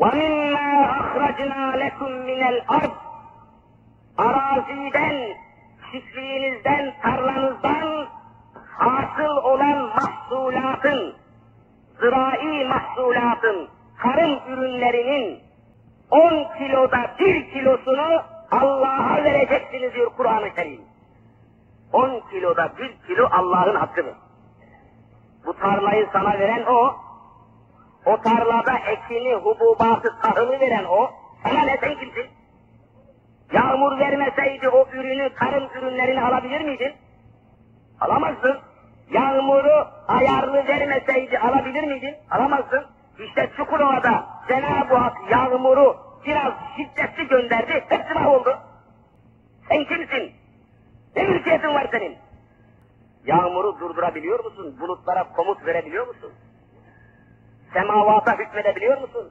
وَمِنَّا أَخْرَجْنَا لَكُمْ مِنَ الْأَرْضِ Araziden, çiftliğinizden, tarlanızdan hasıl olan mahsulatın, zira'i mahsulatın, tarım ürünlerinin 10 kiloda 1 kilosunu Allah'a vereceksiniz diyor Kur'an-ı Kerim. 10 kiloda 1 kilo Allah'ın hakkıdır. Bu tarlayı sana veren o tarlada ekini, hububatı, tahılı veren o, sana ne, sen kimsin? Yağmur vermeseydi o ürünü, tarım ürünlerini alabilir miydin? Alamazdın. Yağmuru ayarlı vermeseydi alabilir miydin? Alamazdın. İşte Çukurova'da Cenab-ı Hak yağmuru biraz şiddetli gönderdi, hepsi mahvoldu. Sen kimsin? Ne mülkiyetin var senin? Yağmuru durdurabiliyor musun? Bulutlara komut verebiliyor musun? Semavata hükmedebiliyor musun?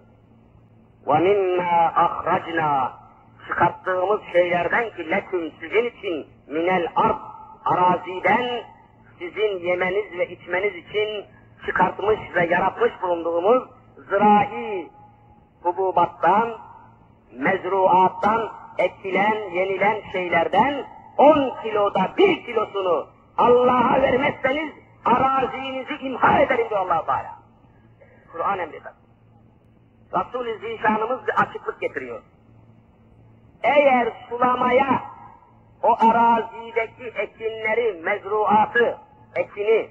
وَمِنَّا أَخْرَجْنَا Çıkarttığımız şeylerden ki leküm sizin için minel ard araziden sizin yemeniz ve içmeniz için çıkartmış ve yaratmış bulunduğumuz zira'i hububattan, mezruattan ekilen, yenilen şeylerden 10 kiloda 1 kilosunu Allah'a vermezseniz arazinizi imha ederim diyor Allah-u Teala. Kur'an emreder. Resul-i Zişanımız bir açıklık getiriyor. Eğer sulamaya o arazideki ekinleri, mezruatı, ekini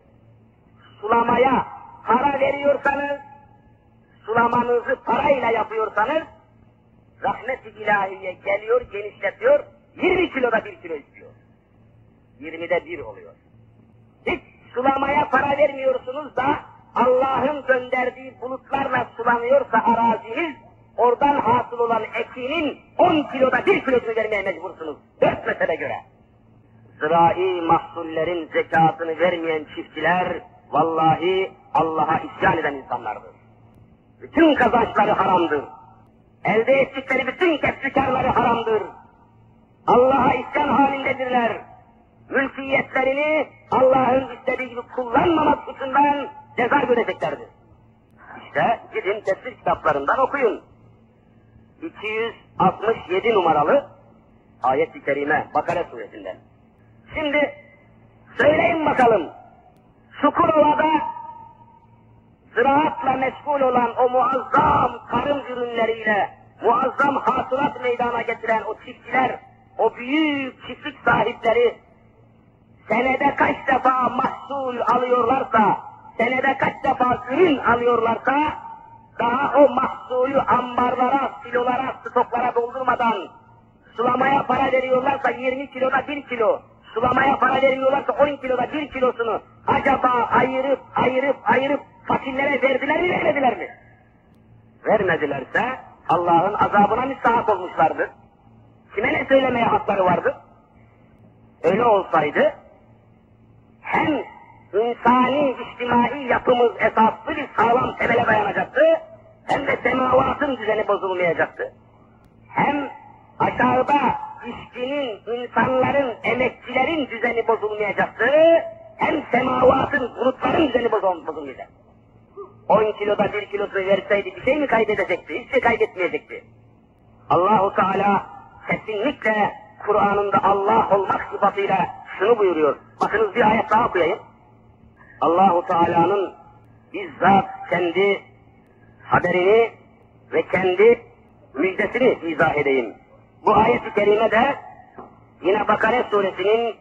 sulamaya para veriyorsanız, sulamanızı parayla yapıyorsanız, rahmet-i ilahiye geliyor, genişletiyor, 20 kiloda 1 kilo istiyor. 20'de 1 oluyor. Hiç sulamaya para vermiyorsunuz da Allah'ın gönderdiği bulutlarla sulanıyorsa araziniz, oradan hasıl olan ekinin 10 kiloda 1 kilosunu vermeye mecbursunuz. 4 mesele göre. Zira'i mahsullerin zekatını vermeyen çiftçiler, vallahi Allah'a isyan eden insanlardır. Bütün kazançları haramdır. Elde ettikleri bütün kesbi-kârları haramdır. Allah'a isyan halindedirler. Mülkiyetlerini Allah'ın istediği gibi kullanmamak suçundan ceza göreceklerdir. İşte gidin tefsir kitaplarından okuyun. 267 numaralı ayet-i kerime Bakara suresinden. Şimdi söyleyin bakalım, Çukurova'da ziraatla meşgul olan o muazzam tarım ürünleriyle muazzam hasılat meydana getiren o çiftçiler, o büyük çiftlik sahipleri senede kaç defa mahsul alıyorlarsa, senede kaç defa ürün alıyorlarsa, daha o mahsulü ambarlara, silolara, stoklara doldurmadan sulamaya para veriyorlarsa 20 kiloda 1 kilo, sulamaya para veriyorlarsa 10 kiloda 1 kilosunu acaba ayırıp fakirlere verdiler mi, vermediler mi? Vermedilerse Allah'ın azabına müstahak olmuşlardı. Kime ne söylemeye hakları vardı? Öyle olsaydı hem insani, içtimai yapımız esaslı bir sağlam temele dayanacaktı, hem de semavatın düzeni bozulmayacaktı. Hem aşağıda işçinin, insanların, emekçilerin düzeni bozulmayacaktı, hem semavatın, bulutların düzeni bozulmayacaktı. 10 kiloda 1 kilosunu verseydi bir şey mi kaybedecekti? Hiç şey kaybetmeyecekti. Allah-u Teala kesinlikle Kur'an'ında Allah olmak sıfatıyla şunu buyuruyor. Bakınız bir ayet daha okuyayım. Allah-u Teala'nın bizzat kendi haberini ve kendi müjdesini izah edeyim. Bu ayet-i kerime de yine Bakara suresinin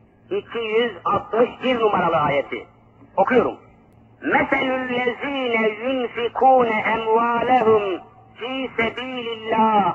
261 numaralı ayeti. Okuyorum. مَثَلُ الَّذ۪ينَ يُنْفِقُونَ اَمْوَالَهُمْ ف۪ي سَب۪يلِ اللّٰهِ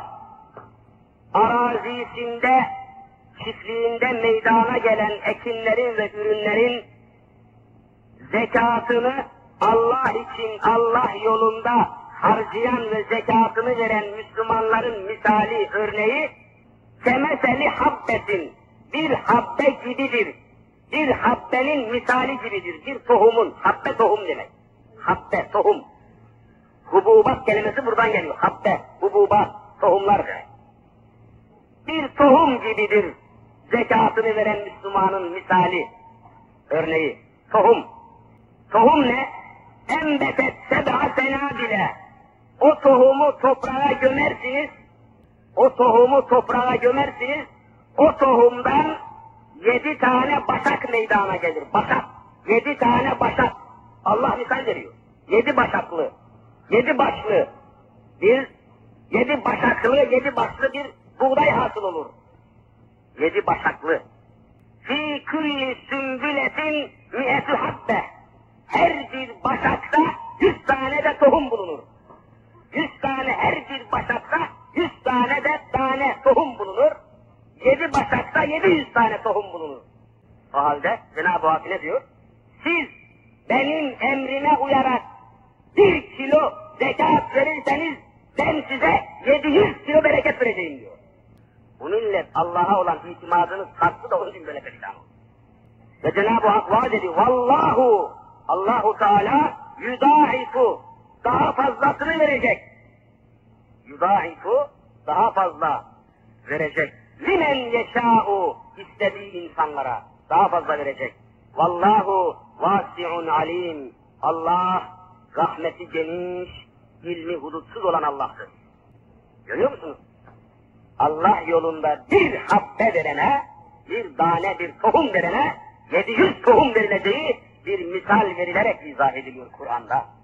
Arazisinde, çiftliğinde meydana gelen ekinlerin ve ürünlerin zekatını Allah için, Allah yolunda harcayan ve zekatını veren Müslümanların misali, örneği kemeseli habbetin, bir habbe gibidir. Bir habbenin misali gibidir. Bir tohumun, habbe tohum demek. Habbe, tohum. Hububat kelimesi buradan geliyor. Habbe, hububat, tohumlar demek. Bir tohum gibidir zekatını veren Müslümanın misali, örneği. Tohum. Tohum ne? Embetet seb'a senabile. O tohumu toprağa gömersiniz, o tohumu toprağa gömersiniz, o tohumdan 7 tane başak meydana gelir. Başak, 7 tane başak. Allah misal veriyor. 7 başaklı, 7 başlı bir, 7 başaklı, 7 başlı bir buğday hasıl olur. 7 başaklı. Fî külli sümbületin mi'etü habbe. Her bir başakta 100 tane de tohum bulunur. 100 tane her bir başakta 100 tane de tohum bulunur. 7 başakta 700 tane tohum bulunur. O halde Cenab-ı Hak ne diyor? Siz benim emrime uyarak 1 kilo zekat verirseniz ben size 700 kilo bereket vereceğim diyor. Bu millet Allah'a olan itimadını sattı da onun için böyle perişan oldu. Ve Cenab-ı Hak vaat ediyor. Vallahu, Allahu Teala yudaifu, daha fazlasını verecek. Yudaifu, daha fazla verecek. Limen yeşâ'u, istediği insanlara daha fazla verecek. Vallahu vasi'un alim. Allah rahmeti geniş, ilmi hudutsuz olan Allah'tır. Görüyor musunuz? Allah yolunda bir habbe verene, bir tane, bir tohum verene 700 tohum verileceği bir misal verilerek izah ediliyor Kur'an'da.